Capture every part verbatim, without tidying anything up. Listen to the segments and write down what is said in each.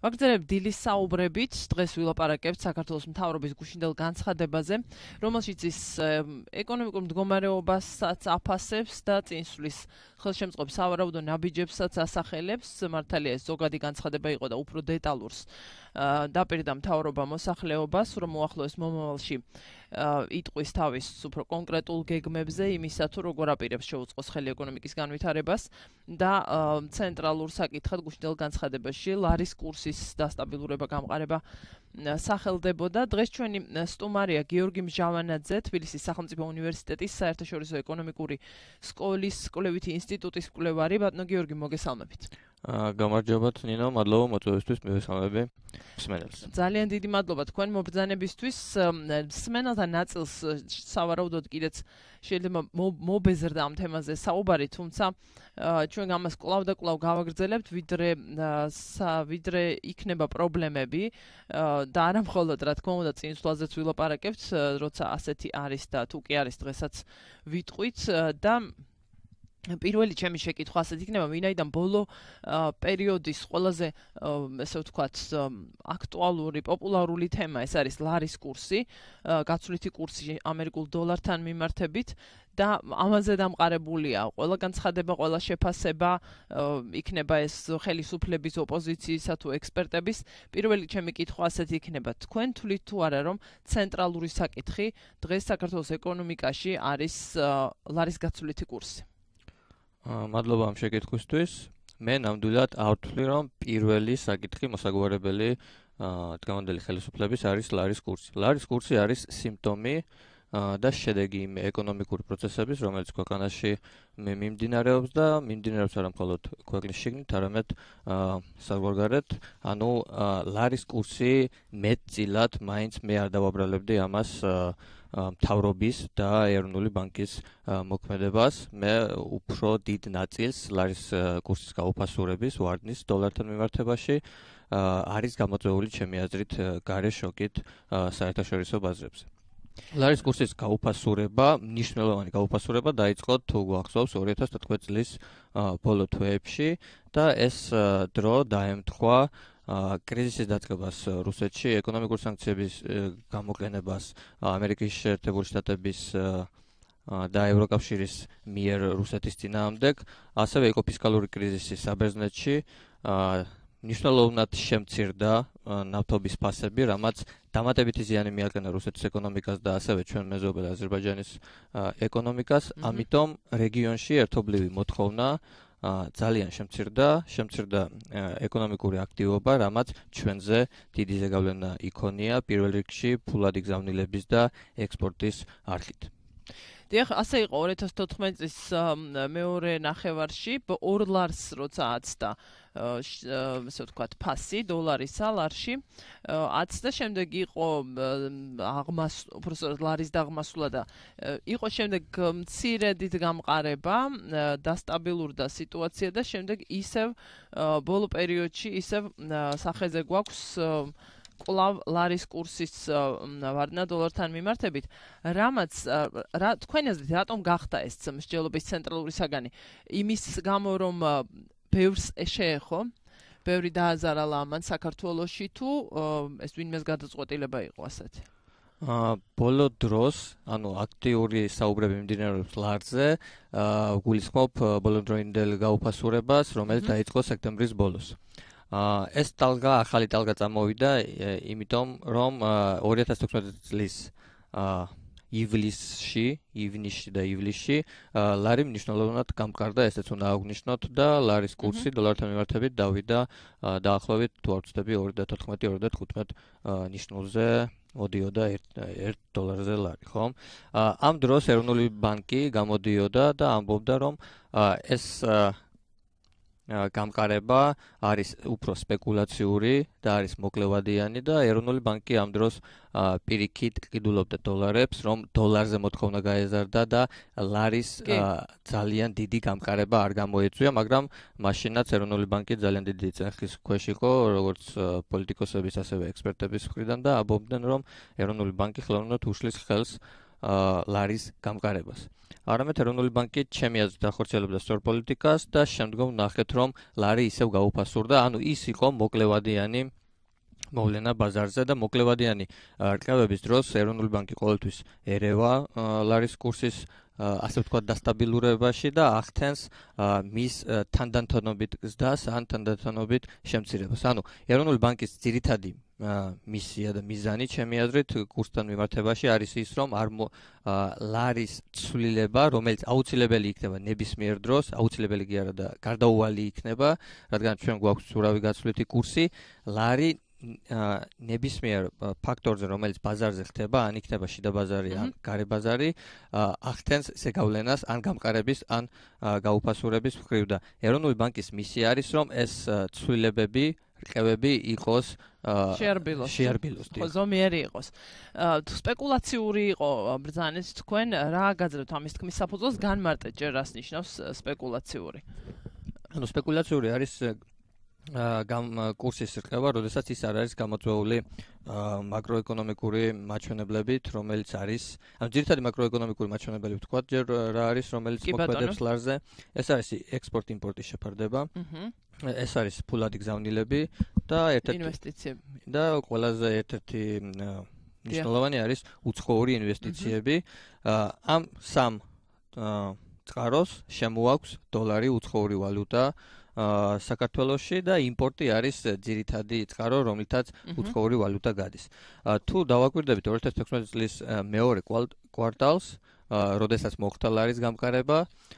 ვაგრძელებთ დილის საუბრებით დღეს ვილაპარაკებთ საქართველოს მთავრობის გუშინდელ განცხადებაზე, რომელშიც ის ეკონომიკურ მდგომარეობასაც აფასებს და წინსვლის ხელშემწყობ სავარაუდო ნაბიჯებსაც ასახელებს. მართალია ეს ზოგადი განცხადება იყო და უფრო დეტალურს დაპირდა მთავრობა მოსახლეობას, რომ უახლოეს მომავალში იტყვის თავის უფრო კონკრეტულ გეგმებზე იმისა თუ როგორ აპირებს შეუწყოს ხელი ეკონომიკის განვითარებას და ცენტრალურ საკითხად გუშინდელ განცხადებაში ლარის კურსის დასტაბილურება გამყარება სახელდებოდა. დღეს ჩვენი სტუმარია გიორგი მჟავანაძე, თბილისის სახელმწიფო უნივერსიტეტის საერთაშორისო ეკონომიკური სკოლის კვლევითი ინსტიტუტის კვლევარი. ბატონო გიორგი, მოგესალმებით. გამარჯობათ ნინო, მადლობა მოწვევისთვის, მივესალმები მსმენელს. ძალიან დიდი მადლობა თქვენ მობრძანებისთვის. მსმენელთა ნაწილს სავარაუდოდ კიდეც შეიძლება მობეზრდა ამ თემაზე საუბარი, თუმცა ჩვენ ამას კვლავ და კვლავ გავაგრძელებთ, ვიდრე ვიდრე იქნება პრობლემები და არა მხოლოდ რა თქმა უნდა წინსვლაზეც ვილაპარაკებთ, როცა ასეთი არის და თუ კი არის დღესაც ვიტყვით და პირველი ჩემი შეკითხვა ასეთ იქნება, ვინაიდან ბოლო პერიოდის ყველაზე ესე ვთქვათ აქტუალური, პოპულარული თემა ეს არის ლარის კურსი, გაცვლითი კურსი ამერიკულ დოლართან მიმართებით და ამაზე დამყარებულია ყველა განცხადება, ყველა შეფასება, იქნება ეს ხელისუფლების, ოპოზიციისა თუ ექსპერტების. პირველი ჩემი კითხვა ასეთი იქნება, თქვენ თვლით თუ არა, რომ ცენტრალური საკითხი დღეს საქართველოს ეკონომიკაში არის ლარის გაცვლითი კურსი? მადლობა ამ შეკითხვისთვის. მე ნამდვილად არ ვთვლი, რომ პირველი საკითხი მოსაგვარებელი დღევანდელი ხელისუფლების არის ლარის კურსი. ლარის კურსი არის სიმპტომი და შედეგი იმ ეკონომიკური პროცესების, რომელიც ქვეყანაში მიმდინარეობს და მიმდინარეობს არა მხოლოდ ქვეყნის შიგნით, არამედ საზღვარგარეთ. ანუ ლარის კურსი მეტწილად მაინც მე არ დავაბრალებდი ამას მთავრობის და ეროვნული ბანკის მოქმედებას. მე უფრო დიდ ნაწილს ლარის კურსის გაუფასურების ვარდნის დოლართან მიმართებაში არის გამოწვეული ჩემი აზრით გარე შოკით საერთაშორისო ბაზრებზე. ლარის კურსის გაუფასურება, მნიშვნელოვანი გაუფასურება დაიწყო თუ გვახსოვს ორი ათას თერთმეტი წლის ბოლო თვეებში და ეს დრო დაემთხვა კრიზისის დაწყებას რუსეთში, ეკონომიკური სანქციების გამოყენებას ამერიკის შეერთებული შტატების და ევროკავშირის მიერ რუსეთის წინააღმდეგ, ასევე იყო ფისკალური კრიზისი საბერძნეთში, მნიშვნელოვნად შემცირდა ნავთობის ფასები, რამაც დამატებითი ზიანი მიაყენა რუსეთის ეკონომიკას და ასევე ჩვენ მეზობელ აზერბაიჯანის ეკონომიკას. ამიტომ რეგიონში ერთობლივი მოთხოვნა ძალიან შემცირდა, შემცირდა ეკონომიკური აქტივობა, რამაც ჩვენზე დიდი ზეგავლენა იქონია პირველ რიგში ფულადი გზავნილების და ექსპორტის არხით. დიახ, ასე იყო ორი ათას თოთხმეტი წლის მეორე ნახევარში, ორ ლარს როცა აცდა ესე ვთქვათ ფასი დოლარისა ლარში, აცდა, შემდეგ იყო უბრალოდ ლარის დაღმასვლა და იყო შემდეგ მცირე დიდ გამყარება, დასტაბილურდა სიტუაცია და შემდეგ ისევ ბოლო პერიოდში ისევ სახეზე გვაქვს კვლავ ლარის კურსის ვარდნა დოლართან მიმართებით, რამაც თქვენი აზრით რატომ გახდა ეს მსჯელობის ცენტრალური საგანი? იმის გამო, რომ ბევრს შეეხო, ბევრი დააზარალა ამან საქართველოში თუ ეს ვინმეს გადაწყვეტილება იყო ასეთი? ბოლო დროს, ანუ აქტიური საუბრები მიმდინარეობს ლარზე, გულისხმობ ბოლოდროინდელ გაუფასურებას, რომელიც დაიწყო სექტემბრის ბოლოს. ეს ტალღა, ახალი ტალღა წამოვიდა, იმიტომ რომ ორი ათას თექვსმეტი წლის ივლისში, ივნისში და ივლისში ლარი მნიშვნელოვნად გამყარდა, ესეც უნდა აღვნიშნოთ და ლარის კურსი დოლართან მიმართებით დავიდა დაახლოებით თუ არ ვცდები ორი და თოთხმეტი ორი და თხუთმეტი ნიშნულზე მოდიოდა ერთ დოლარზე ლარი, ხო? ამ დროს ეროვნული ბანკი გამოდიოდა და ამბობდა, რომ ეს გამყარება არის უფრო სპეკულაციური და არის მოკლევადიანი და ეროვნული ბანკი ამ დროს პირიქით ყიდულობდა დოლარებს, რომ დოლარზე მოთხოვნა გაეზარდა და ლარის ძალიან დიდი გამყარება არ გამოეწვია, მაგრამ მაშინაც ეროვნული ბანკი ძალიან დიდი წეხის ქვეშ იყო, როგორც პოლიტიკოსების, ასევე ექსპერტების მხრიდან და ამბობდნენ, რომ ეროვნული ბანკი ხელოვნურად უშლის ხელს ლარის გამყარებას. არამედ ეროვნული ბანკი ჩემი აზრით ახორციელებდა სწორ პოლიტიკას და შემდგომ ნახეთ, რომ ლარი ისევ გაუფასურდა, ანუ ის იყო მოკლევადიანი მოვლენა ბაზარზე და მოკლევადიანი რყევების დროს ეროვნული ბანკი ყოველთვის ერევა ლარის კურსის ასე ვთქვათ დასტაბილურებაში და ახდენს მის თანდათანობით გზდას ან თანდათანობით შემცირებას. ანუ ეროვნული ბანკის ძირითადი მისია და მიზანი ჩემი აზრით კურსთან მიმართებაში არის ის, რომ არ ლარის ცვლილება, რომელიც აუცილებელი იქნება ნებისმიერ დროს, აუცილებელი კი არა და გარდაუვალი იქნება, რადგან ჩვენ გვაქვს ურავი გაცვლითი კურსი, ლარი ნებისმიერ ფაქტორზე, რომელიც ბაზარზე ხდება, ან იქნება შიდა ბაზარი, ან გარე ბაზარი, ახდენს ზეგავლენას ან გამყარების, ან გაუფასურების მხრივ და ეროვნული ბანკის მისია არის, რომ ეს ცვლილებები რყევები იყოს შეარბილოს. შეარბილოს. ხო, ზომიერი იყოს. თუ სპეკულაციური იყო ბრძანეთ თქვენ, რა გაძლევთ ამის თქმის საფუძველს, განმარტეთ ჯერ რას ნიშნავს სპეკულაციური? ანუ სპეკულაციური არის გამ კურსის რყევა, როდესაც ის არ არის გამოწვეული მაკროეკონომიკური მაჩვენებლებით, რომელიც არის, ანუ ძირითადი მაკროეკონომიკური მაჩვენებლები ვთქვათ, ჯერ რა არის, რომელიც მოქმედებს ლარზე. ეს არის ექსპორტ-იმპორტის შეფარდება. ეს არის ფულადი გზავნილები და ერთ-ერთი ინვესტიციები. და ყველაზე ერთ-ერთი მნიშვნელოვანი არის უცხოური ინვესტიციები. ამ სამ წყაროს შემოაქვს დოლარი, უცხოური ვალუტა საქართველოში და იმპორტი არის ძირითადი წყარო, რომლითაც უცხოური ვალუტა გადის. თუ დავაკვირდებით ორი ათას თექვსმეტი წლის მეორე კვარტალს, როდესაც მოხდა ლარის გამყარება,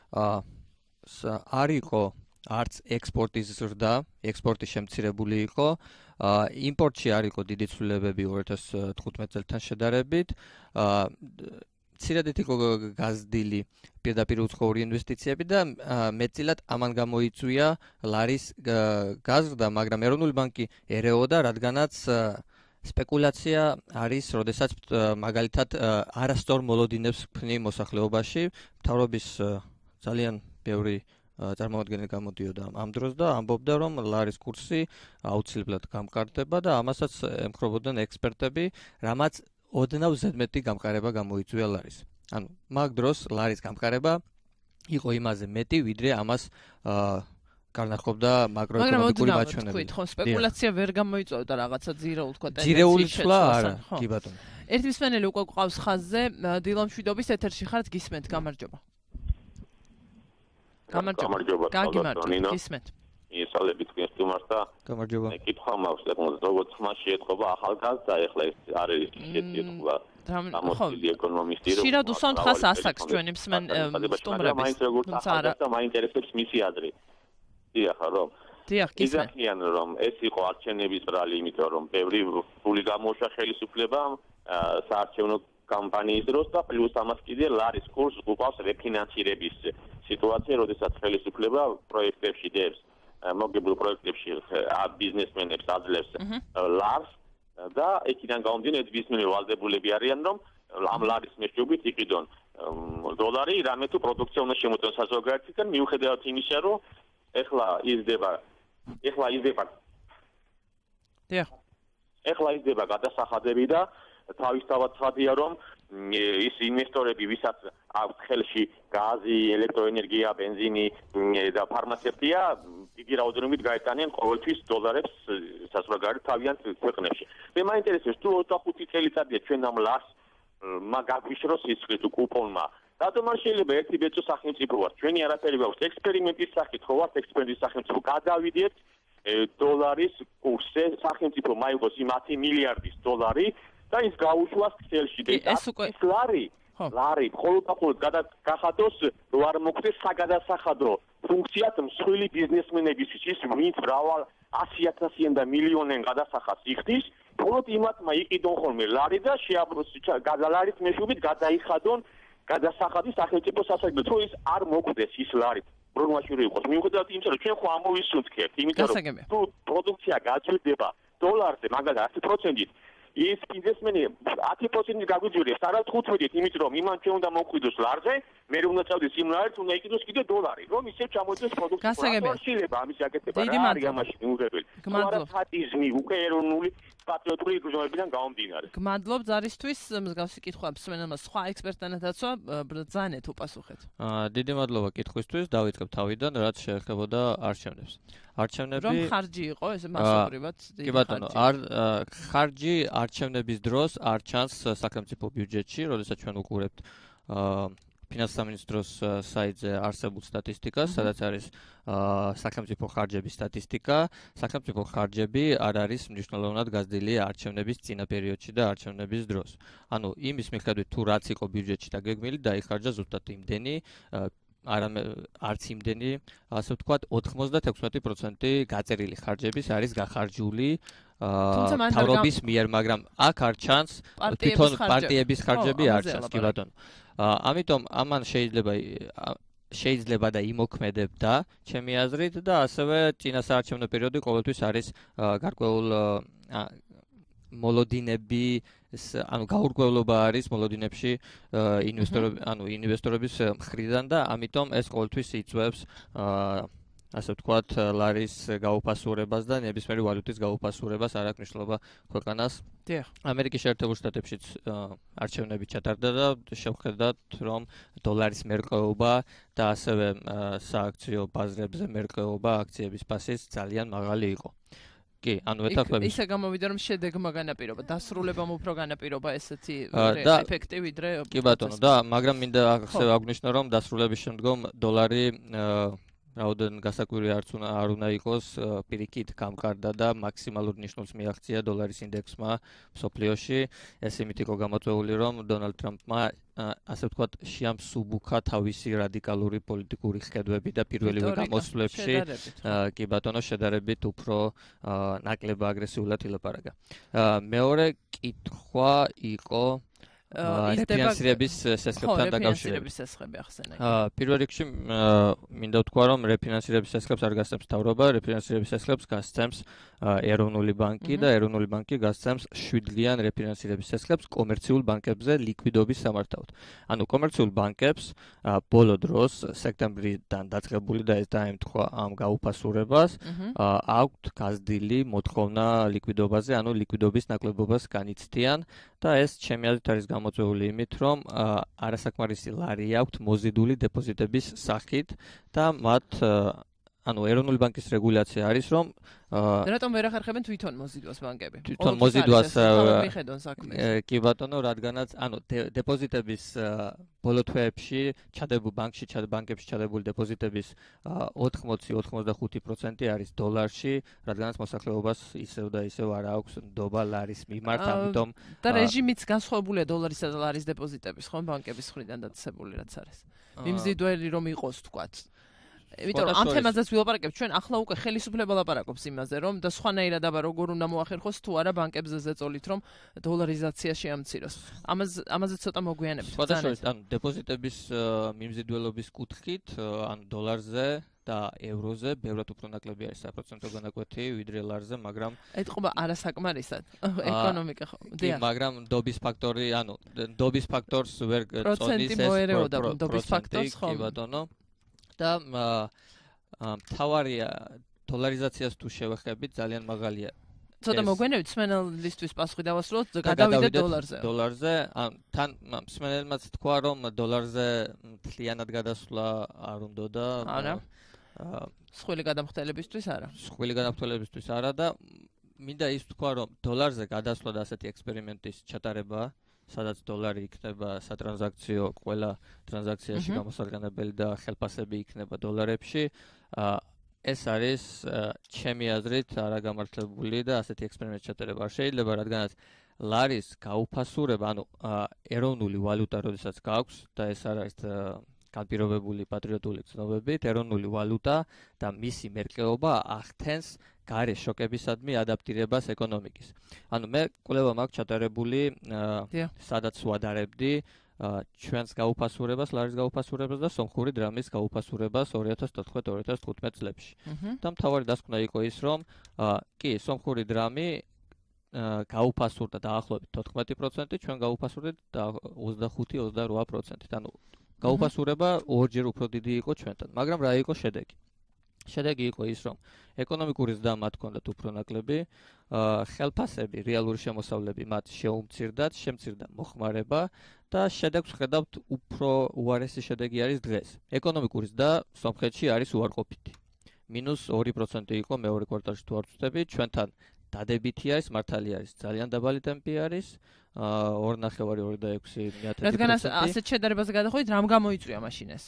არ იყო არც ექსპორტის ზრდა, ექსპორტი შემცირებული იყო, იმპორტში არ იყო დიდი ცვლილებები ორი ათას თხუთმეტ წელთან შედარებით, მცირედით იყო გაზრდილი პირდაპირ უცხოური ინვესტიციები და მეტწილად ამან გამოიწვია ლარის გაზრდა, მაგრამ ეროვნული ბანკი ერეოდა, რადგანაც სპეკულაცია არის, როდესაც მაგალითად არასწორ მოლოდინებს ქმნი მოსახლეობაში, მთავრობის ძალიან ბევრი წარმომადგენელი გამოდიოდა ამ დროს და ამბობდა, რომ ლარის კურსი აუცილებლად გამყარდება და ამასაც ემხრობოდნენ ექსპერტები, რამაც ოდნავ ზედმეტი გამყარება გამოიწვია ლარის. ანუ მაგ დროს ლარის გამყარება იყო იმაზე მეტი, ვიდრე ამას განახობდა მაკროეკონომიკური მაჩვენებლები. მაგრამ ხო, სპეკულაცია ვერ გამოიწვევდა რაღაცა ძირეულ თქვა ტენდენციის. ძირეული ცვლა არა, კი ბატონო. ერთი მსმენელი უკვე გვყავს ხაზზე, დილო მშვიდობის ეთერში ხართ, გისმენთ, გამარჯობა. გამარჯობა. გაგიმარჯობთ, გისმენთ. ისალები თქვენ სტუმარს და გამარჯობა. მე კითხვა მაქვს, როგორც ხმა შეეთყობა ახალგაზრდა, ეხლა ეს არ არის შეეთყობა. ამოსილი ეკონომისტი რომ ხშირად უსვამთ ხას ასაკს ჩვენი სტუმრების, თუმცა არა მაინტერესებს მისი აზრი. დიახ, რომ დიახ, გისმენთ. იზახიან, რომ ეს იყო არჩევნების ბრალი, იმიტომ რომ ბევრი ფული გამოუშვა ხელისუფლებამ საარჩევნო კამპანიის დროს და პლუს ამას კიდე ლარის კურსს უყავს რეფინანსირების სიტუაცია, როდესაც ხელისუფლება პროექტებში დებს მოგებულ პროექტებში ბიზნესმენებს აძლევს ლარს და ეკიდან გამომდინარე ბიზნესმენები ვალდებულები არიან, რომ ამ ლარის მეშვეობით იყიდონ დოლარი, რამე თუ პროდუქცია უნდა შემოწმოს საზოგადოებისგან, მიუხედავად იმისა, რომ ეხლა იზრდება ეხლა იზრდება დიახ ეხლა იზრდება გადასახადები და თავისთავად ცხადია, რომ ის ინვესტორები, ვისაც აქვს ხელში გაზი, ელექტროენერგია, ბენზინი და ფარმაცევტია, დიდი რაოდენობით გაეტანიან ყოველთვის დოლარებს საზოგადოებრივ თავიანთ ქვეყნებში. მე მაინტერესებს, თუ ოცდახუთი წელიწადია ჩვენ ამ ლარს მაგაგვიშროს სიცხით კუპონმა. რატომ არ შეიძლება ერთი ბეწო სახელმწიფო ვართ? ჩვენი არაფერი გვაქვს ექსპერიმენტის სახით, ხო ვართ ექსპერიმენტის სახელმწიფო, გადავიდეთ დოლარის კურსზე, სახელმწიფო მაიღოს იმ ათი მილიარდის დოლარი და ის გაუშვას ქსელში და ის ლარი ლარი მხოლოდ და მხოლოდ გადაგახადოს, რომ არ მოხდეს საგადასახადო ფუნქციად მსხვილი ბიზნესმენებისთვის, ის ვინც მრავალ ათი ათასიან და მილიონიან გადასახადს იხდის, მხოლოდ იმათმა იყიდონ ხოლმე ლარი და შეაბროს გადალარით მეშვეობით გადაიხადონ გადასახადი სახელმწიფო სასაგებელო, თუ ის არ მოხდეს ის ლარი პროგნოზაში იყოს. მიუხედავად იმისა, რომ ჩვენ ხო ამოვისუნთქებთ, იმიტომ რომ თუ პროდუქცია გაძვირდება დოლარზე, მაგალითად ათი პროცენტით, ის ბიზნესმენი ათი პროცენტით გაგვიძვირებს, არა თხუთმეტით, იმიტომ რომ იმან ჩვენ უნდა მოხვიდოს ლარზე, მე უნდა წავდეს იმ ლარით, უნდა იყიდოს კიდე დოლარი, რომ ისევ ჩამოიძოს პროდუქცია. გასაგებია. შეიძლება ამის აკეთება, რა არის ამაში მიუღებელი. გმადლობთ. ფატიზმი უკვე ეროვნული პატრიოტული გრძნობებიდან გამომდინარე. გმადლობ ზარისთვის, მსგავსი კითხვა მსმენელმა სხვა ექსპერტთან დაცვა, ბრძანეთ უპასუხეთ. აა დიდი მადლობა კითხვისთვის, დავიწყებ თავიდან, რაც შეეხებოდა არჩევნებს. არჩევნები რომ ხარჯი იყო ესე მასობრივად კი ბატონო, არ ხარჯი არჩევნების დროს არ ჩანს სახელმწიფო ბიუჯეტში, როდესაც ჩვენ უყურებთ აა ფინანსთა სამინისტროს საიტზე არსებულ სტატისტიკას, სადაც არის სახელმწიფო ხარჯების სტატისტიკა, სახელმწიფო ხარჯები არ არის მნიშვნელოვნად გაზრდილი არჩევნების წინა პერიოდში და არჩევნების დროს. ანუ იმის მიხედვით თუ რაც იყო ბიუჯეტში დაგეგმილი, დაიხარჯა ზუსტად იმდენი არამე არც იმდენი, ასე ვთქვათ, ოთხმოცდათექვსმეტი პროცენტი გაწერილი ხარჯების არის გახარჯული თავრობის მიერ, მაგრამ აქ არ ჩანს თვითონ პარტიების ხარჯები არ ჩანს, კი ბატონო. ამიტომ ამან შეიძლება შეიძლება და იმოქმედებდა ჩემი აზრით და ასევე წინასაარჩევნო პერიოდი ყოველთვის არის გარკვეულ მოლოდინები, ანუ გაურკვევლობა არის მოლოდინებში ინვესტორები, ანუ ინვესტორების მხრიდან და ამიტომ ეს ყოველთვის იწვევს ასე ვთქვათ, ლარის გაუფასურებას და ნებისმიერი ვალუტის გაუფასურებას, არ აქვს მნიშვნელობა ქვეყანას. ამერიკის შეერთებულ შტატებშიც არჩევნები ჩატარდა და შევხედათ, რომ დოლარის მერყეობა და ასევე სააქციო ბაზრებზე მერყეობა აქციების ფასის ძალიან მაღალი იყო. კი, ანუ ეთახმები. ისე გამოვიდა, რომ შედეგმა განაპირობა, დასრულებამ უფრო განაპირობა ესეთი ეფექტი ვიდრე. კი ბატონო, და მაგრამ მინდა ასევე აღვნიშნო, რომ დასრულების შემდგომ დოლარი რაოდენ გასაკვირი არც არ უნდა იყოს, პირიქით გამყარდა და მაქსიმალურ ნიშნულს მიაღწია დოლარის ინდექსმა მსოფლიოში. ეს იმით იყო გამოწვეული, რომ დონალდ ტრამპმა ასე ვთქვათ, შეამსუბუქა თავისი რადიკალური პოლიტიკური ხედვები და პირველივე გამოსვლებში, კი ბატონო, შედარებით უფრო ნაკლებად აგრესიულად ილაპარაკა. მეორე კითხვა იყო რეფინანსირების სესხებთან დაკავშირებით. პირველ რიგში მინდა ვთქვა, რომ რეფინანსირების სესხებს არ გასცემს მთავრობა, რეფინანსირების სესხებს გასცემს ეროვნული ბანკი და ეროვნული ბანკი გასცემს შვიდდღიან რეფინანსირების სესხებს კომერციულ ბანკებზე ლიკვიდობის სამართავად. ანუ კომერციულ ბანკებს ბოლო დროს სექტემბრიდან დაწყებული და ეს დაემთხვა ამ გაუფასურებას, აქვთ გაზრდილი მოთხოვნა ლიკვიდობაზე, ანუ ლიკვიდობის ნაკლებობას განიცდიან და ეს ჩემი აზრით არის გამოწვეული იმით, რომ არასაკმარისი ლარი აქვთ მოზიდული დეპოზიტების სახით და მათ ანუ ეროვნული ბანკის რეგულაცია არის, რომ რატომ ვერ ახერხებენ თვითონ მოზიდვას ბანკები? თვითონ მოზიდვას კი ბატონო, რადგანაც ანუ დეპოზიტების ბოლო თვეებში ჩადებულ ბანკში, ბანკებში ჩადებული დეპოზიტების ოთხმოცი ოცდახუთი პროცენტი არის დოლარში, რადგანაც მოსახლეობას ისევ და ისევ არ აქვს ნდობა ლარის მიმართ, ამიტომ და რეჟიმიც განსხვავებულია დოლარისა და ლარის დეპოზიტების, ხო, ბანკების მხრიდან დაწესებული რაც არის. მიმზიდველი რომ იყოს, თქვათ. იმიტომ რომ ამ თემაზეც ვილაპარაკებთ, ჩვენ ახლა უკვე ხელისუფლება ლაპარაკობს იმაზე, რომ და სხვანაირად აბა როგორ უნდა მოახერხოს თუ არა ბანკებზე ზეწოლით, რომ დოლარიზაცია შეამციროს. ამაზე ამაზე ცოტა მოგვიანებით. სხვადასხვა, ანუ დეპოზიტების მიმზიდველობის კუთხით, ანუ დოლარზე და ევროზე ბევრად უფრო ნაკლები არის საპროცენტო განაკვეთი ვიდრე ლარზე, მაგრამ ეთყობა არასაკმარისად ეკონომიკა ხო. დიახ, მაგრამ ნდობის ფაქტორი, ანუ ნდობის ფაქტორს ვერ წონის ეს პროცენტი მოერეოდა ნდობის ფაქტორს ხო. კი ბატონო. და მთავარია დოლარიზაციას თუ შევეხებით ძალიან მაღალია. ცოტა მოგვენებით მსმენელისთვის პასუხი დავასრულოთ, გადავიდეთ დოლარზე. დოლარზე, ან თან მსმენელმაც თქვა, რომ დოლარზე მთლიანად გადასვლა არ უნდოდა. არა. სხვილი გადამხდელებისთვის არა. სხვილი გადამხდელებისთვის არა და მინდა ის თქვა, რომ დოლარზე გადასვლა და ასეთი ექსპერიმენტის ჩატარება, სადაც დოლარი იქნება სატრანზაქციო ყველა ტრანზაქციაში გამოსარგანებელი და ხელფასები იქნება დოლარებში. ეს არის ჩემი აზრით არაგამართლებული და ასეთი ექსპერიმენტი ჩატარება არ შეიძლება, რადგანაც ლარის გაუფასურება, ანუ ეროვნული ვალუტა, როდესაც გაქვს და ეს არის განპირობებული პატრიოტული ცნობებით, ეროვნული ვალუტა და მისი მერყეობა ახდენს გარე შოკებისადმი ადაპტირებას ეკონომიკის. ანუ მე კვლევა მაქვს ჩატარებული, სადაც ვადარებდი ჩვენს გაუფასურებას, ლარის გაუფასურებას და სომხური დრამის გაუფასურებას ორი ათას თოთხმეტ ორი ათას თხუთმეტ წლებში. და მთავარი დასკვნა იყო ის, რომ კი, სომხური დრამი გაუფასურდა დაახლოებით თოთხმეტი პროცენტი, ჩვენ გაუფასურდით ოცდახუთი ოცდარვა პროცენტით. ანუ გაუფასურება ორჯერ უფრო დიდი იყო ჩვენთან, მაგრამ რა იყო შედეგი? შედეგი იყო ის, რომ ეკონომიკური ზრდა მათ ჰქონდათ უფრო ნაკლები, ხელფასები, რეალური შემოსავლები მათ შეუმცირდათ, შემცირდა მოხმარება და შედეგს ხედავთ უფრო უარესი შედეგი არის დღეს. ეკონომიკური ზრდა სომხეთში არის უარყოფითი. მინუს ორი პროცენტი იყო მეორე კვარტალში თუ არ ვცდები, ჩვენთან დადებითი არის, მართალი არის, ძალიან დაბალი ტემპი არის, ორი ნახევარი ორი და ექვსი მეთოდი. რადგან ასეთ შედარებაზე გადაходით, რამ გამოიწვია მაშინ ეს?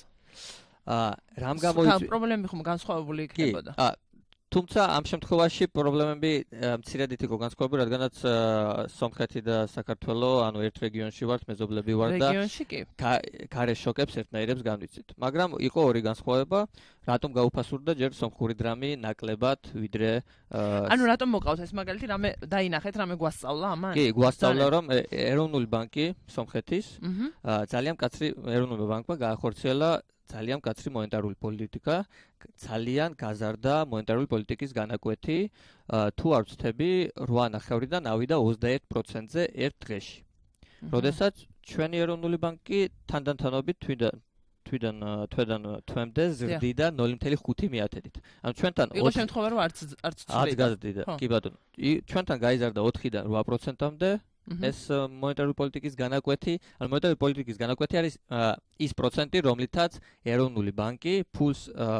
აა რამ გამოიწვია? პრობლემები ხომ განსხვავებული იქნებოდა? აა თუმცა ამ შემთხვევაში პრობლემები მცირედით იყო განსხვავებული, რადგანაც სომხეთი და საქართველო, ანუ ერთ რეგიონში ვართ, მეზობლები ვართ და რეგიონში კი გარე შოკებს ერთნაირებს განვიცით. მაგრამ იყო ორი განსხვავება, რატომ გაუფასურდა ჯერ სომხური დრამი ნაკლებად, ვიდრე ანუ რატომ მოყავთ ეს მაგალითი, რამე დაინახეთ, რამე გვასწავლა ამან? კი, გვასწავლა, რომ ეროვნული ბანკი სომხეთის ძალიან მკაცრი ეროვნული ბანკმა გაახორციელა ძალიან მკაცრი მონეტარული პოლიტიკა, ძალიან გაზარდა მონეტარული პოლიტიკის განაკვეთი, თუ არ ვცდები, რვა ნახევრიდან ავიდა ოცდაერთ პროცენტზე ერთ დღეში. როდესაც ჩვენი ეროვნული ბანკი თანდათანობით თვიდან თვიდან თვედან თვემდე ზრდიდა ნული ათეული ხუთი მეათედით. ანუ ჩვენთან იყო შემთხვევა რომ არც არც არც გაზრდიდა. კი ბატონო. ჩვენთან გაიზარდა ოთხიდან რვა პროცენტამდე. ეს მონეტარული პოლიტიკის განაკვეთი, ანუ მონეტარული პოლიტიკის განაკვეთი არის ის პროცენტი, რომლითაც ეროვნული ბანკი ფულს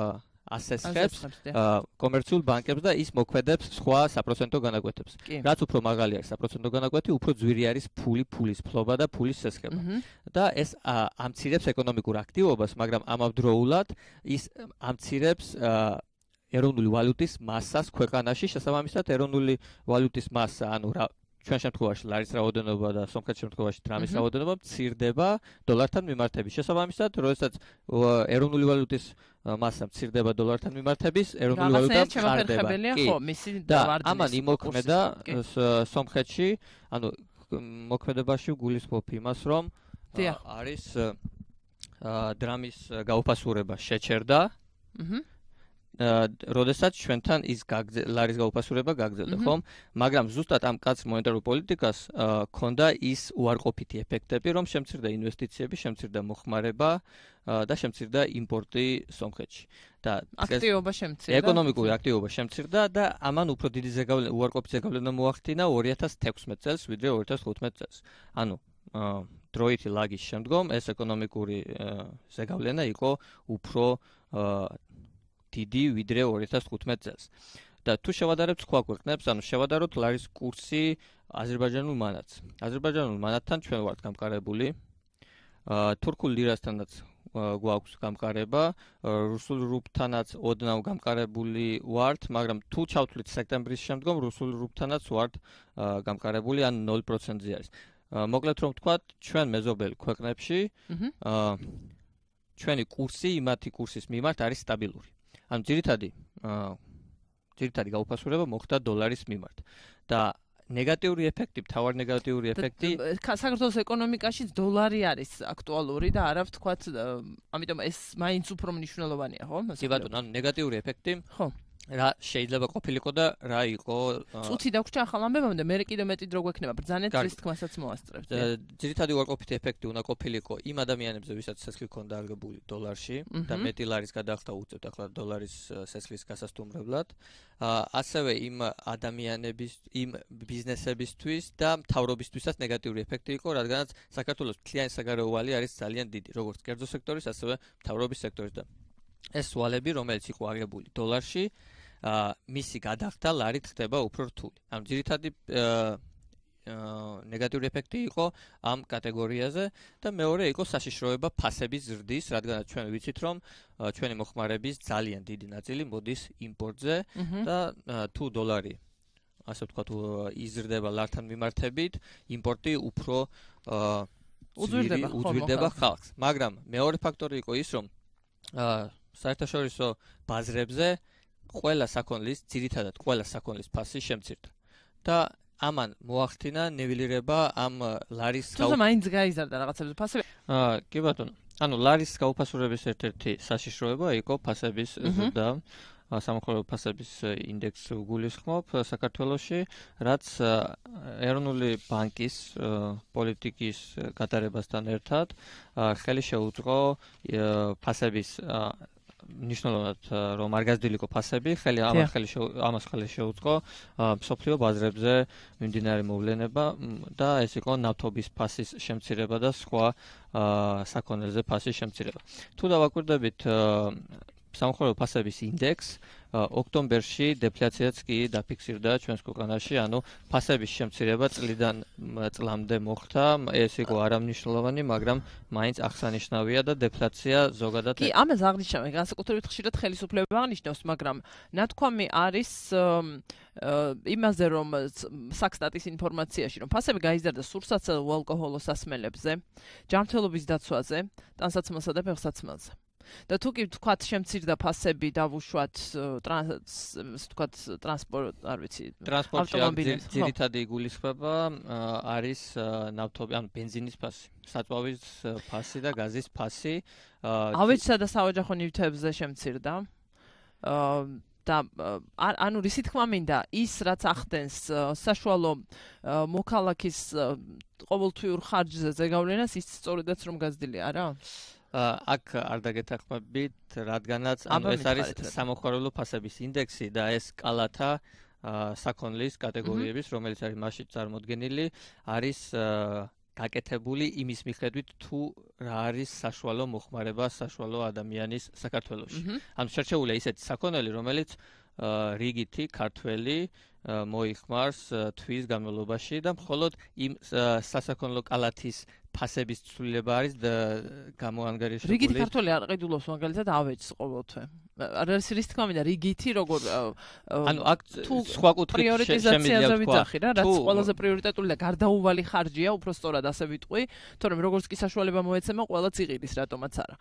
ასესხებს კომერციულ ბანკებს და ის მოქმედებს სხვა საპროცენტო განაკვეთებს. რაც უფრო მაღალი არის საპროცენტო განაკვეთი, უფრო ძვირი არის ფული, ფულის ფლობა და ფულის სესხება. და ეს ამცირებს ეკონომიკურ აქტივობას, მაგრამ ამავდროულად ის ამცირებს ეროვნული ვალუტის მასას ქვეყანაში, შესაბამისად ეროვნული ვალუტის მასა, ანუ რა ჩვენ შემთხვევაში ლარის რაოდენობა და სომხეთის შემთხვევაში დრამის რაოდენობა მცირდება დოლართან მიმართების. შესაბამისად, როდესაც ეროვნული ვალუტის მასა მცირდება დოლართან მიმართების, ეროვნული ვალუტა მყარდება. და ამან იმოქმედა სომხეთში, ანუ მოქმედებაში გულისხმობ იმას, რომ არის დრამის გაუფასურება შეჩერდა. როდესაც ჩვენთან ის ლარის გაუფასურება გაგრძელდა, ხომ? მაგრამ ზუსტად ამ კაც მონეტარულ პოლიტიკას ქონდა ის უარყოფითი ეფექტები, რომ შემცირდა ინვესტიციები, შემცირდა მოხმარება და შემცირდა იმპორტი სომხეთში. და აქტივობა შემცირდა. ეკონომიკური აქტივობა შემცირდა და ამან უფრო დიდი ზეგავლენა, უარყოფითი ზეგავლენა მოახდინა ორი ათას თექვსმეტ წელს, ვიდრე ორი ათას თხუთმეტ წელს. ანუ დროითი ლაგის შემდგომ ეს ეკონომიკური ზეგავლენა იყო უფრო დიდი ვიდრე ორი ათას თხუთმეტ წელს. და თუ შევადარებთ სხვა ქვეყნებს, ანუ შევადაროთ ლარის კურსი აზერბაიჯანულ მანატს. აზერბაიჯანულ მანატთან ჩვენ ვართ გამყარებული. თურქულ ლირასთანაც გვაქვს გამყარება, რუსულ რუბლთანაც ოდნავ გამყარებული ვართ, მაგრამ თუ ჩავთვლით სექტემბრის შემდგომ რუსულ რუბლთანაც ვართ გამყარებული, ან ნული პროცენტზე არის. მოკლედ რომ ვთქვათ, ჩვენ მეზობელ ქვეყნებში ჩვენი კურსი იმათი კურსის მიმართ არის სტაბილური. ანუ ძირითადი ძირითადი გაუფასურება მოხდა დოლარის მიმართ და ნეგატიური ეფექტი, მთავარი ნეგატიური ეფექტი საქართველოს ეკონომიკაშიც დოლარი არის აქტუალური და არა ვთქვათ, ამიტომ ეს მაინც უფრო მნიშვნელოვანია, ხო? კი ბატონო, ანუ ნეგატიური ეფექტი ხო რა შეიძლება ყოფილიყო და რა იყო წუთი დაგვრჩა ახალ ამბებამდე, მე კიდე მეტი დრო გვექნება ბრძანეთ ის თქმასაც მოასწრებთ. ძირითადი უარყოფითი ეფექტი უნდა ყოფილიყო იმ ადამიანებზე, ვისაც სესხლი ჰქონდა აღებული დოლარში და მეტი ლარის გადახდა უწევთ ახლა დოლარის სესხლის გასასტუმრებლად. ასევე იმ ადამიანების, იმ ბიზნესებისთვის და მთავრობისთვისაც ნეგატიური ეფექტი იყო, რადგანაც საქართველოს მთლიანი საგარეო ვალი არის ძალიან დიდი, როგორც კერძო სექტორის, ასევე მთავრობის სექტორის და ეს ვალები, რომელიც იყო აღებული დოლარში, მისი გადახდა ლარით ხდება უფრო რთული. ანუ ძირითადი ნეგატიური ეფექტი იყო ამ კატეგორიაზე და მეორე იყო საშიშროება ფასების ზრდის, რადგანაც ჩვენ ვიცით, რომ ჩვენი მოხმარების ძალიან დიდი ნაწილი მოდის იმპორტზე და თუ დოლარი ასე ვთქვათ იზრდება ლართან მიმართებით, იმპორტი უფრო უძვირდება ხალხს. მაგრამ მეორე ფაქტორი იყო ის, რომ საერთაშორისო ბაზრებზე ყველა საქონლის, ძირითადად ყველა საქონლის ფასი შემცირდა. და ამან მოახდინა ნიველირება ამ ლარის თუმცა მაინც გაიზარდა რაღაცებზე ფასები. აა კი ბატონო. ანუ ლარის გაუფასურების ერთ-ერთი საშიშროება იყო ფასების ზრდა. სამოხმარო ფასების ინდექსს გულისხმობ საქართველოში, რაც ეროვნული ბანკის პოლიტიკის გატარებასთან ერთად ხელი შეუწყო ფასების მნიშვნელოვნად რომ არ გაზრდილიყო ფასები, ხელი ამას ხელი ამას ხელი შეუწყო მსოფლიო ბაზრებზე მიმდინარე მოვლენება და ეს იყო ნავთობის ფასის შემცირება და სხვა საქონელზე ფასის შემცირება. თუ დავაკვირდებით სამხარეო ფასების ინდექს ოქტომბერში დეფლაციაც კი დაფიქსირდა ჩვენს ქვეყანაში, ანუ ფასების შემცირება წლიდან წლამდე მოხდა, ეს იყო არამნიშვნელოვანი, მაგრამ მაინც აღსანიშნავია და დეფლაცია ზოგადად კი, ამას აღნიშნავენ, განსაკუთრებით ხშირად ხელისუფლება აღნიშნავს, მაგრამ ნათქვამი არის იმაზე, რომ საქსტატის ინფორმაციაში, რომ ფასები გაიზარდა სურსათსა და ალკოჰოლოს სასმელებზე, ჯანმრთელობის დაცვაზე, ტანსაცმელსა და ფეხსაცმელზე. და თუ კი თქვათ შემცირდა ფასები დავუშვათ თქვათ ტრანსპორტ არ ვიცი ტრანსპორტში ძირითადი იგულისხმება არის ნავთობი ანუ ბენზინის ფასი საწვავის ფასი და გაზის ფასი ავეჯსა და საოჯახო ნივთებზე შემცირდა და ანუ რისი თქმა მინდა ის რაც ახდენს საშუალო მოქალაქის ყოველთვიურ ხარჯზე ზეგავლენას ის სწორედაც რომ გაზრდილი არა აქ არ დაგეთანხმებით, რადგანაც ანუ ეს არის სამოხმარებლო ფასების ინდექსი და ეს კალათა საქონლის კატეგორიების, რომელიც არის მასში წარმოდგენილი, არის გაკეთებული იმის მიხედვით, თუ რა არის საშუალო მოხმარება საშუალო ადამიანის საქართველოში. ანუ შერჩეულია ისეთი საქონელი, რომელიც რიგითი ქართველი მოიხმარს თვის განმავლობაში და მხოლოდ იმ სასაქონლო კალათის ფასების ცვლილება არის გამოანგარიშებული. რიგითი ქართველი არ ყიდულობს მაგალითად ავეჯს ყოველთვე. არ არის რის თქმა მინდა რიგითი როგორ ანუ აქ სხვა კუთხით შემიძლია თქვა რა რაც ყველაზე პრიორიტეტული და გარდაუვალი ხარჯია, უფრო სწორად ასე ვიტყვი, თორემ როგორც კი საშუალება მოეცემა, ყველა წიღილის რატომაც არა.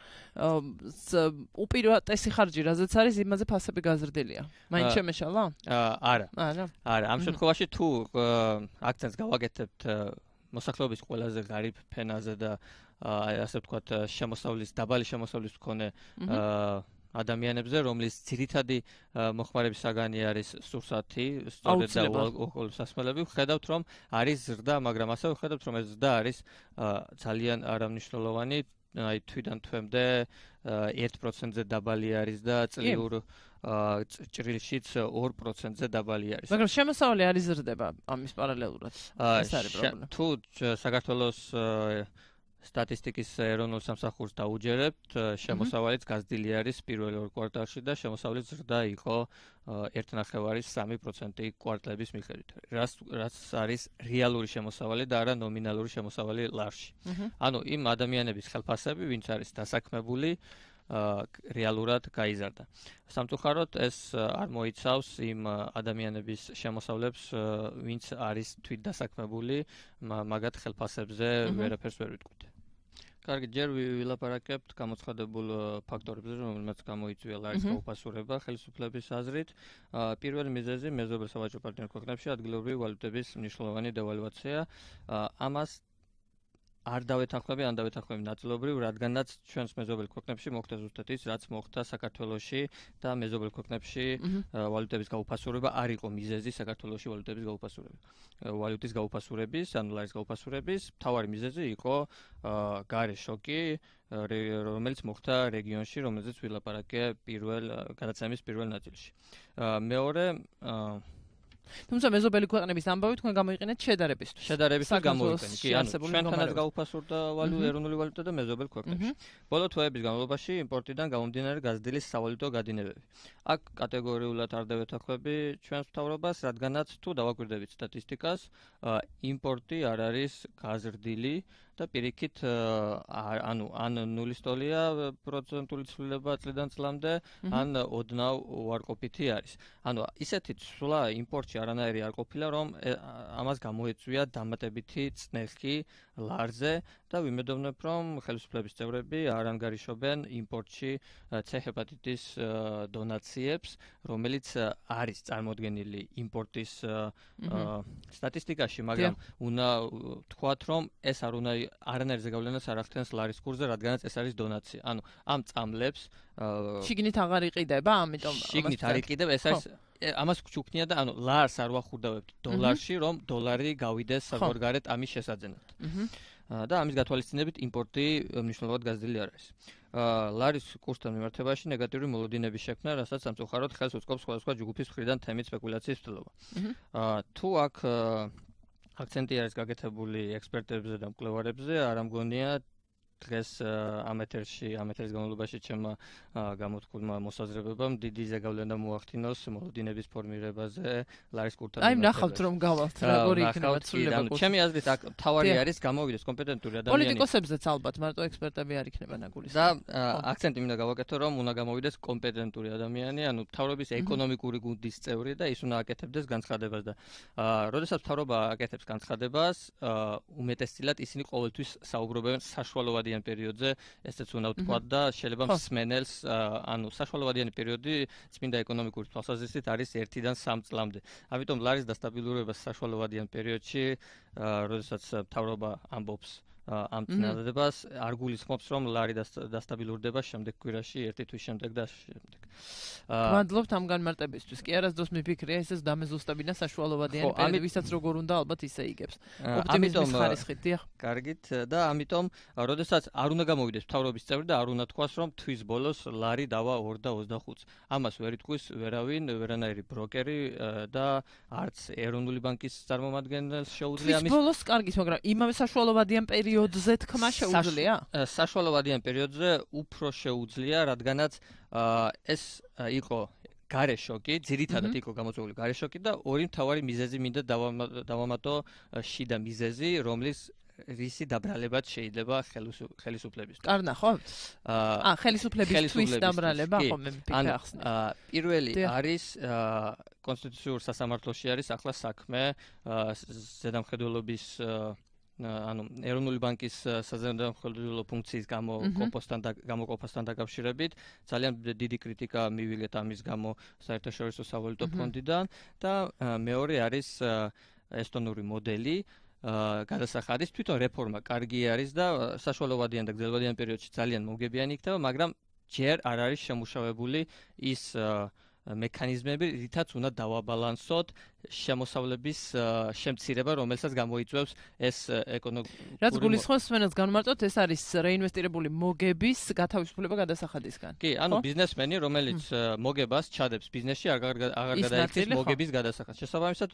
უპირატესი ხარჯი რაზეც არის, იმაზე ფასები გაზრდილია. მაინც შემეშალა? არა. არა. არა, ამ შემთხვევაში თუ აქცენტს გავაკეთებთ მოსახლეობის ყველაზე ღარიბ ფენაზე და ასე ვთქვათ შემოსავლის დაბალი შემოსავლის მქონე ადამიანებზე, რომლის ძირითადი მოხმარების საგანი არის სურსათი, სწორედ და ალკოჰოლის სასმელები, ვხედავთ რომ არის ზრდა, მაგრამ ასევე ვხედავთ რომ ეს ზრდა არის ძალიან არამნიშვნელოვანი, აი თვიდან თვემდე ერთ პროცენტზე დაბალი არის და წლიურ ჭრილშიც ორ პროცენტზე დაბალი არის. მაგრამ შემოსავალი არის ზრდება ამის პარალელურად. ეს არის პრობლემა. თუ საქართველოს სტატისტიკის ეროვნულ სამსახურს დაუჯერებთ, შემოსავალიც გაზრდილი არის პირველ ორ კვარტალში და შემოსავლის ზრდა იყო ერთ ნახევარი სამი პროცენტი კვარტლების მიხედვით. რაც რაც არის რეალური შემოსავალი და არა ნომინალური შემოსავალი ლარში. ანუ იმ ადამიანების ხელფასები, ვინც არის დასაქმებული რეალურად გაიზარდა. სამწუხაროდ ეს არ მოიცავს იმ ადამიანების შემოსავლებს, ვინც არის თვით დასაქმებული, მაგათ ხელფასებზე ვერაფერს ვერ ვიტყვით. კარგი, ჯერ ვილაპარაკებთ გამოცხადებულ ფაქტორებზე, რომელმაც გამოიწვია ლარის გაუფასურება ხელისუფლების აზრით. პირველი მიზეზი მეზობელ სავაჭრო პარტნიორ ქვეყნებში ადგილობრივი ვალუტების მნიშვნელოვანი დევალვაცია. ამას არ დავეთანხმები, ან დავეთანხმები ნაწილობრივ, რადგანაც ჩვენს მეზობელ ქვეყნებში მოხდა ზუსტად ის, რაც მოხდა საქართველოში და მეზობელ ქვეყნებში ვალუტების გაუფასურება არ იყო მიზეზი საქართველოში ვალუტების გაუფასურების. ვალუტის გაუფასურების, ანუ ლარის გაუფასურების მთავარი მიზეზი იყო გარე შოკი, რომელიც მოხდა რეგიონში, რომელზეც ვილაპარაკე პირველ გადაცემის პირველ ნაწილში. მეორე თუმცა მეზობელი ქვეყნების ამბავი თქვენ გამოიყენეთ შედარებისთვის. შედარებისთვის გამოიყენეთ. კი, ანუ ჩვენთანაც გაუფასურდა ეროვნული ვალუტა და მეზობელ ქვეყნებში. ბოლო თვეების განმავლობაში იმპორტიდან გამომდინარე გაზრდილის სავალუტო გადინებები. აქ კატეგორიულად არ დავეთანხმები ჩვენს მთავრობას, რადგანაც თუ დავაკვირდებით სტატისტიკას, იმპორტი არ არის გაზრდილი და პირიქით ანუ ან ნულის ტოლია პროცენტული ცვლილება წლიდან წლამდე, ან ოდნავ უარყოფითი არის. ანუ ისეთი ცვლა იმპორტში არანაირი არ ყოფილა, რომ ამას გამოეწვია დამატებითი წნეხი ლარზე და ვიმედოვნებ, რომ ხელისუფლების წევრები არ ანგარიშობენ იმპორტში C ჰეპატიტის დონაციებს, რომელიც არის წარმოდგენილი იმპორტის სტატისტიკაში, მაგრამ უნდა ვთქვათ, რომ ეს არ უნდა არანაირ ზეგავლენას არ ახდენს ლარის კურსზე, რადგანაც ეს არის დონაცია. ანუ ამ წამლებს შიგნით აღარ იყიდება, ამიტომ შიგნით არ იყიდება, ეს არის ამას ჩუქნია და ანუ ლარს არ ვახურდავებთ დოლარში, რომ დოლარი გავიდეს საზღვარგარეთ ამის შესაძენად. და ამის გათვალისწინებით იმპორტი მნიშვნელოვნად გაზრდილი არ არის. ლარის კურსთან მიმართებაში ნეგატიური მოლოდინების შექმნა, რასაც სამწუხაროდ ხელს უწყობს სხვადასხვა ჯგუფის მხრიდან თემით სპეკულაციის ცდილობა. თუ აქ აქცენტი არის გაკეთებული ექსპერტებზე და მკვლევარებზე, არ ამგონია დღეს ამ ეთერში, ამ ეთერის განმავლობაში ჩემმა გამოთქმულმა მოსაზრებებამ დიდი ზეგავლენა მოახდინოს მოლოდინების ფორმირებაზე ლარის კურსთან მიმართებაში. აი, ნახავთ რომ გავალთ, როგორი იქნება ცვლილება კურსი. ჩემი აზრით აქ თავარი არის გამოვიდეს კომპეტენტური ადამიანი. პოლიტიკოსებზეც ალბათ, მარტო ექსპერტები არ იქნება ნაგულის. და აქცენტი მინდა გავაკეთო, რომ უნდა გამოვიდეს კომპეტენტური ადამიანი, ანუ მთავრობის ეკონომიკური გუნდის წევრი და ის უნდა აკეთებდეს განცხადებას და როდესაც მთავრობა აკეთებს განცხადებას, უმეტესწილად ისინი ყოველთვის საუბრობენ საშუალოვადიან პერიოდზე, ესეც უნდა ვთქვა და შეიძლება მსმენელს, ანუ საშუალოვადიანი პერიოდი წმინდა ეკონომიკური თვალსაზრისით არის ერთიდან სამ წლამდე. ამიტომ ლარის დასტაბილურება საშუალოვადიან პერიოდში, როდესაც მთავრობა ამბობს ამ წინადადებას, არ გულისხმობს, რომ ლარი დასტაბილურდება შემდეგ კვირაში, ერთი თვის შემდეგ და შემდეგ. მადლობთ ამ განმარტებისთვის. კი არასდროს მიფიქრია, ესეც დამეზუსტებინა საშუალოვადიანი პერიოდი, ვისაც როგორ უნდა ალბათ ისე იგებს. ოპტიმიზმის ხარისხით, დიახ. კარგით და ამიტომ, როდესაც არ უნდა გამოვიდეს მთავრობის წევრი და არ უნდა თქვას, რომ თვის ბოლოს ლარი დავა ორ და ოცდახუთს. ამას ვერ იტყვის ვერავინ, ვერანაირი ბროკერი და არც ეროვნული ბანკის წარმომადგენელს შეუძლია ამის. თვის ბოლოს კარგით, მაგრამ იმავე საშუალოვადიან პერიოდზე თქმა შეუძლია? საშუალოვადიან პერიოდზე უფრო შეუძლია, რადგანაც ეს იყო გარე შოკი, ძირითადად იყო გამოწვეული გარე შოკი და ორი მთავარი მიზეზი მინდა დავამატო შიდა მიზეზი, რომლის რისი დაბრალებაც შეიძლება ხელისუფლების. კარ ნახავთ? აა ხელისუფლებისთვის დაბრალება, ხო მე მიფიქრე ახსნე. პირველი არის კონსტიტუციურ სასამართლოში არის ახლა საქმე ზედამხედველობის ანუ ეროვნული ბანკის საზემოქმედო ფუნქციის გამოყოფასთან და გამოყოფასთან დაკავშირებით ძალიან დიდი კრიტიკა მივიღეთ ამის გამო საერთაშორისო სავალუტო ფონდიდან და მეორე არის ესტონური მოდელი გადასახადის თვითონ რეფორმა კარგი არის და საშუალოვადიან და გრძელვადიან პერიოდში ძალიან მომგებიანი იქნება, მაგრამ ჯერ არ არის შემუშავებული ის მექანიზმები, რითაც უნდა დავაბალანსოთ შემოსავლების შემცირება, რომელსაც გამოიწვევს ეს ეკონომიკური. რაც გულისხმობს, ვენაც განმარტოთ, ეს არის რეინვესტირებული მოგების გათავისუფლება გადასახადისგან. კი, ანუ ბიზნესმენი, რომელიც მოგებას ჩადებს ბიზნესში, აღარ გადაიქცეს მოგების გადასახადს. შესაბამისად,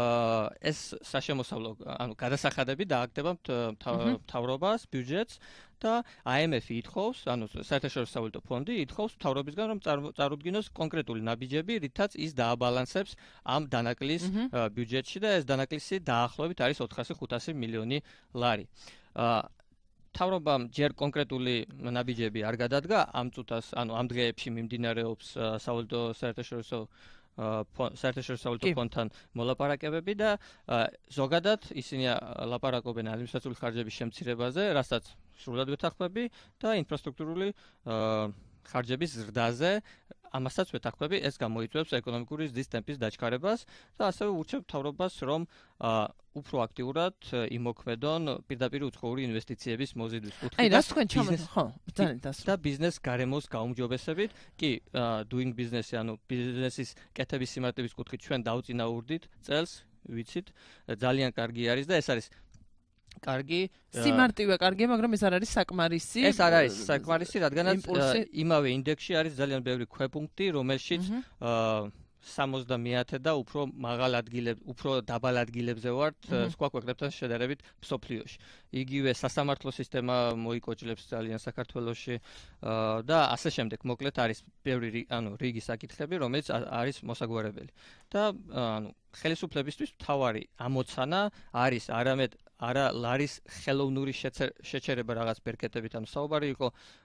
ეს საშემოსავლო, ანუ გადასახადები დააგდება მთავრობას, ბიუჯეტს და აი ემ ეფ ითხოვს, ანუ საერთაშორისო სავალუტო ფონდი ითხოვს მთავრობისგან, რომ წარუდგინოს კონკრეტული ნაბიჯები, რითაც ის დააბალანსებს ამ დანაკლის ბიუჯეტში და ეს დანაკლისი დაახლოებით არის ოთხასი ხუთასი მილიონი ლარი. მთავრობამ ჯერ კონკრეტული ნაბიჯები არ გადადგა ამ წუთას, ანუ ამ დღეებში მიმდინარეობს სავალუტო საერთაშორისო საერთაშორისო სავალუტო ფონდთან მოლაპარაკებები და ზოგადად ისინი ლაპარაკობენ ადმინისტრაციული ხარჯების შემცირებაზე, რასაც სრულად ვეთანხმები და ინფრასტრუქტურული ხარჯების ზრდაზე, ამასაც ვეთანხმები, ეს გამოიწვევს ეკონომიკური ზრდის ტემპის დაჩქარებას და ასევე ურჩევ მთავრობას, რომ უფრო აქტიურად იმოქმედონ პირდაპირ უცხოური ინვესტიციების მოზიდვის კუთხით. აი, რას თქვენ ჩამოთქვით? ხო, ძალიან დასწრებით. და ბიზნეს გარემოს გაუმჯობესებით, კი, doing business-ი, ანუ ბიზნესის კეთების სიმარტივის კუთხით ჩვენ დავწინაურდით წელს, ვიცით, ძალიან კარგი არის და ეს არის კარგი სიმარტივე კარგია, მაგრამ ეს არ არის საკმარისი. ეს არ არის საკმარისი, რადგანაც იმავე ინდექსში არის ძალიან ბევრი ქვეპუნქტი, რომელშიც სამოცდამეათე და უფრო მაღალ ადგილებზე, უფრო დაბალ ადგილებზე ვართ სხვა ქვეყნებთან შედარებით მსოფლიოში. იგივე სასამართლო სისტემა მოიკოჭლებს ძალიან საქართველოში და ასე შემდეგ. მოკლედ არის ბევრი ანუ რიგი საკითხები, რომელიც არის მოსაგვარებელი. და ანუ ხელისუფლებისთვის მთავარი ამოცანა არის არამედ არა ლარის ხელოვნური შეჩერება რაღაც ბერკეტებით, ანუ საუბარი იყო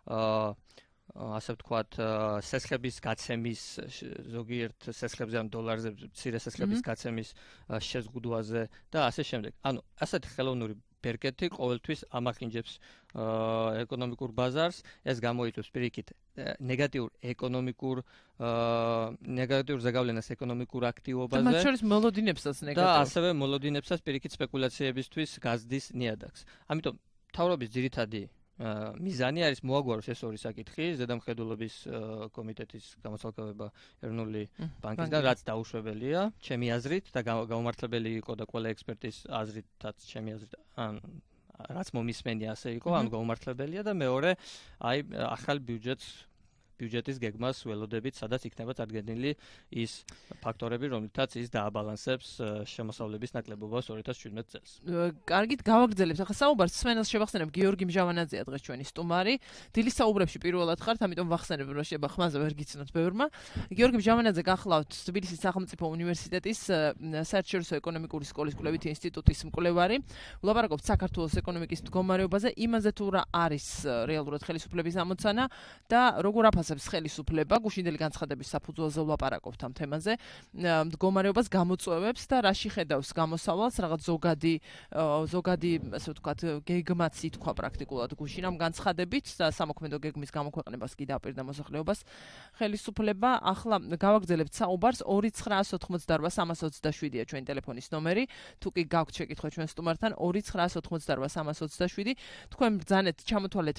ასე ვთქვათ, სესხების გაცემის ზოგიერთ სესხებზე ან დოლარზე, მცირე სესხების გაცემის შეზღუდვაზე და ასე შემდეგ. ანუ ასეთი ხელოვნური ბერკეტი ყოველთვის ამახინჯებს ეკონომიკურ ბაზარს, ეს გამოიწვევს პირიქით ნეგატიურ ეკონომიკურ ნეგატიურ ზეგავლენას ეკონომიკურ აქტივობაზე. და მათ შორის მოლოდინებსაც ნეგატიურ. და ასევე მოლოდინებსაც პირიქით სპეკულაციებისთვის გაზრდის ნიადაგს. ამიტომ მთავრობის ძირითადი მიზანი არის მოაგვაროს ეს ორი საკითხი, ზედამხედველობის კომიტეტის გამოსალკავება ეროვნული ბანკისგან, რაც დაუშვებელია, ჩემი აზრით და გამომართლებელი იყო და ყველა ექსპერტის აზრითაც, ჩემი აზრით, ან რაც მომისმენია ასე იყო, ანუ გაუმართლებელია და მეორე აი ახალ ბიუჯეტს ბიუჯეტის გეგმას ველოდებით, სადაც იქნება წარდგენილი ის ფაქტორები, რომლითაც ის დააბალანსებს შემოსავლების ნაკლებობას ორი ათას შვიდმეტ წელს. კარგით, გავაგრძელებთ. ახლა საუბარს სმენელს შევახსენებ, გიორგი მჟავანაძეა დღეს ჩვენი სტუმარი. დილის საუბრებში პირველად ხართ, ამიტომ ვახსენებ, რომ შეიძლება ხმაზე ვერ გიცნოთ ბევრმა. გიორგი მჟავანაძე გახლავთ თბილისის სახელმწიფო უნივერსიტეტის საერთაშორისო ეკონომიკური სკოლის კვლევითი ინსტიტუტის მკვლევარი. ვლაპარაკობთ საქართველოს ეკონომიკის მდგომარეობაზე, იმაზე თუ რა არის რეალურად ხელისუფლების ამოცანა და როგორ აფასებს ხელისუფლება, გუშინდელი განცხადების საფუძველზე ვლაპარაკობთ ამ თემაზე, მდგომარეობას გამოწვევებს და რაში ხედავს გამოსავალს, რაღაც ზოგადი ზოგადი, ასე ვთქვათ, გეგმაც ითქვა პრაქტიკულად გუშინ ამ განცხადებით და სამოქმედო გეგმის გამოქვეყნებას კი დააპირდა მოსახლეობას ხელისუფლება. ახლა გავაგრძელებთ საუბარს ორი ცხრაას ოთხმოცდარვა სამას ოცდაშვიდია ჩვენი ტელეფონის ნომერი. თუ კი გაქვთ შეკითხვა ჩვენ სტუმართან ორი ცხრაას ოთხმოცდარვა სამას ოცდაშვიდი. თქვენ ბრძანეთ, ჩამოთვალეთ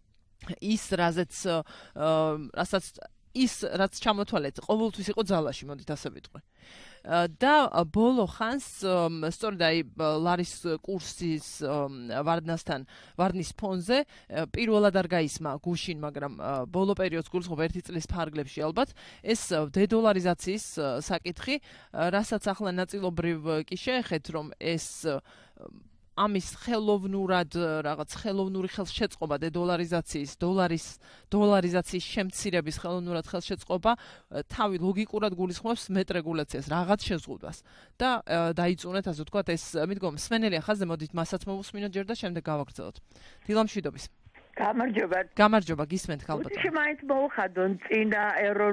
ის რაზეც რასაც ის რაც ჩამოთვალეთ ყოველთვის იყო ძალაში, მოდით ასე ვიტყვი. და ბოლო ხანს სწორედ აი ლარის კურსის ვარდნასთან ვარდნის ფონზე პირველად არ გაისმა გუშინ, მაგრამ ბოლო პერიოდს გულისხმობ ერთი წლის ფარგლებში ალბათ ეს დედოლარიზაციის საკითხი, რასაც ახლა ნაწილობრივ კი შეეხეთ, რომ ეს ამის ხელოვნურად რაღაც ხელოვნური ხელშეწყობა დედოლარიზაციის, დოლარის დოლარიზაციის შემცირების ხელოვნურად ხელშეწყობა თავი ლოგიკურად გულისხმობს მეტრეგულაციას, რაღაც შეზღუდვას და დაიწუნეთ, ასე ვთქვათ, ეს მიდგომ სვენელია ხაზზე, მოდით მასაც მოვუსმინოთ ჯერ და შემდეგ გავაგრძელოთ. დილამშვიდობის. გამარჯობა. გამარჯობა, გისმენთ ხალბატონო. უთი მაინც მოუხადონ წინა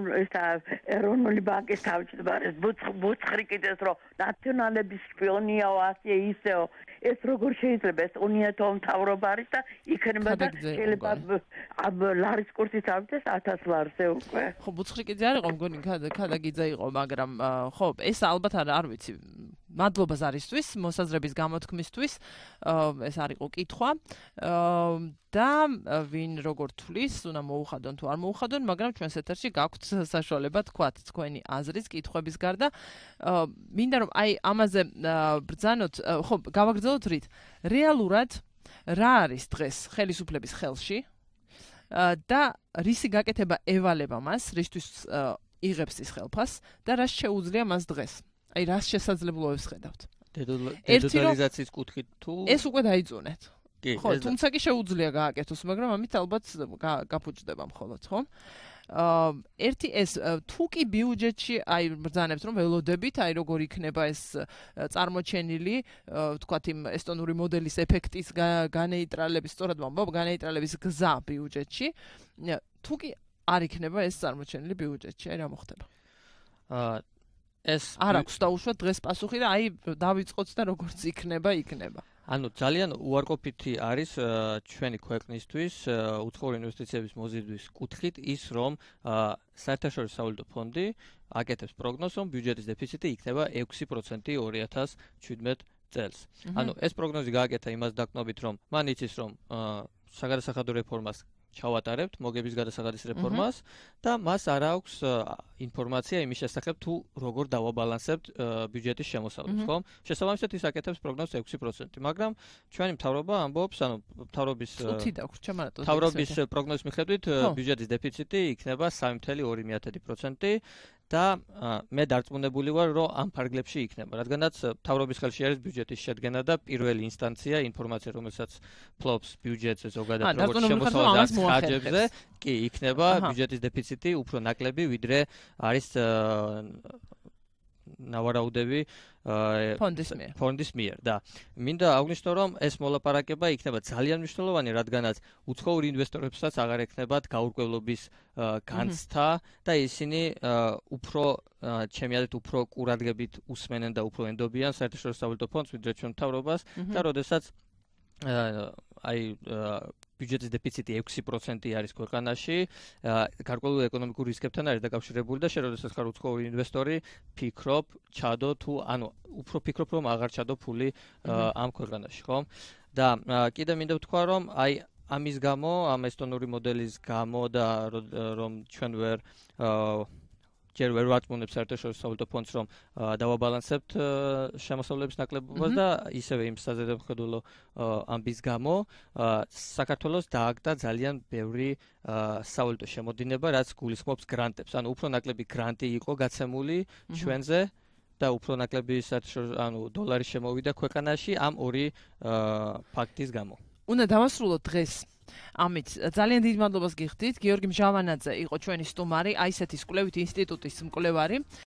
ეროვნული ბანკის თავმჯდომარეს ბუცხვრი კიდეს რომ ნაციონალების შპიონიაო ასე ისეო ეს როგორ შეიძლება ეს უნიათო მთავრობა არის და იქნება და შეიძლება ლარის კურსის ავდეს ათას ლარზე უკვე. ხო, ბუცხვრი კიდე არ იყო, მგონი ქადაგიძე იყო, მაგრამ ხო, ეს ალბათ არ ვიცი. მადლობა ზარისთვის, მოსაზრების გამოთქმისთვის, ეს არ იყო კითხვა. და ვინ როგორ თulis, უნდა მოუხადონ თუ არ მოუხადონ, მაგრამ ჩვენს ეთერში გაქვთ საშუალება თქვათ თქვენი აზრის კითხვების გარდა. მინდა რომ აი ამაზე ბრძანოთ, ხო, გავაგრძელოთ რით. რეალურად რა არის დღეს ხელისუფლების ხელში და რისი გაკეთება ევალება მას, რისთვის იღებს ის ხელფას და რა შეუძლია მას დღეს. აი რას შესაძლებლობებს ხედავთ? დედოლარიზაციის კუთხით თუ ეს უკვე დაიწუნეთ. ხო, ეს თუმცა კი შეუძლია გააკეთოს, მაგრამ ამით ალბათ გაფუჭდება მხოლოდ, ხო? აა ერთი ეს თუ კი ბიუჯეტში აი ბრძანებთ რომ ველოდებით, აი როგორ იქნება ეს წარმოჩენილი, ვთქვათ იმ ესტონური მოდელის ეფექტის განეიტრალების, სწორად ვამბობ, განეიტრალების გზა ბიუჯეტში, თუ კი არ იქნება ეს წარმოჩენილი ბიუჯეტში, აი რა მოხდება? აა ეს არ აქვს დაუშვათ დღეს პასუხი და აი დავიწყოთ და როგორც იქნება, იქნება. ანუ ძალიან უარყოფითი არის ჩვენი ქვეყნისთვის უცხოური ინვესტიციების მოზიდვის კუთხით ის, რომ საერთაშორისო სავალუტო ფონდი აკეთებს პროგნოზს, რომ ბიუჯეტის დეფიციტი იქნება ექვსი პროცენტი ორი ათას შვიდმეტ წელს. ანუ ეს პროგნოზი გააკეთა იმას დაკნობით, რომ მან იცის, რომ საგადასახადო რეფორმას ჩავატარებთ, მოგების გადასახადის რეფორმას და მას არ აქვს ინფორმაცია იმის შესახებ, თუ როგორ დავაბალანსებთ ბიუჯეტის შემოსავლებს, ხო? შესაბამისად ის აკეთებს პროგნოზს ექვსი პროცენტი, მაგრამ ჩვენი მთავრობა ამბობს, ანუ მთავრობის მთავრობის პროგნოზის მიხედვით ბიუჯეტის დეფიციტი იქნება სამი წელი ორი პროცენტი და მე დარწმუნებული ვარ, რომ ამ ფარგლებში იქნება, რადგანაც მთავრობის ხელში არის ბიუჯეტის შედგენა და პირველი ინსტანცია ინფორმაცია, რომელსაც ფლობს ბიუჯეტზე ზოგადად როგორც შემოსავალს ხარჯებზე, კი იქნება ბიუჯეტის დეფიციტი უფრო ნაკლები, ვიდრე არის ნავარაუდები ფონდის მიერ. ფონდის მიერ, და მინდა აღვნიშნო, რომ ეს მოლაპარაკება იქნება ძალიან მნიშვნელოვანი, რადგანაც უცხოურ ინვესტორებსაც აღარ ექნებათ გაურკვევლობის განცდა და ისინი უფრო ჩემი აზრით უფრო ყურადღებით უსმენენ და უფრო ენდობიან საერთაშორისო სავალუტო ფონდს, ვიდრე ჩვენ მთავრობას და როდესაც აი ბიუჯეტის დეფიციტი ექვსი პროცენტი არის ქვეყანაში, გარკვეულ ეკონომიკურ რისკებთან არის დაკავშირებული და შენ როდესაც ხარ უცხოური ინვესტორი, ფიქრობ, ჩადო თუ ანუ უფრო ფიქრობ, რომ აღარ ჩადო ფული ამ ქვეყანაში, ხო? და კიდე მინდა ვთქვა, რომ აი ამის გამო, ამ ესტონური მოდელის გამო და რომ ჩვენ ვერ ჯერ ვერ ვარწმუნებ საერთაშორისო სავალუტო ფონდს, რომ დავაბალანსებთ შემოსავლების ნაკლებობას და ისევე იმ საზედამხედველო ამბის გამო საქართველოს დააგდა ძალიან ბევრი სავალუტო შემოდინება, რაც გულისხმობს გრანტებს. ანუ უფრო ნაკლები გრანტი იყო გაცემული ჩვენზე და უფრო ნაკლები ანუ დოლარი შემოვიდა ქვეყანაში ამ ორი ფაქტის გამო. უნდა დავასრულოთ დღეს. ამით ძალიან დიდ მადლობას გიხდით. გიორგი მჟავანაძე იყო ჩვენი სტუმარი, აი ესეთის კვლევით ინსტიტუტის მკვლევარი.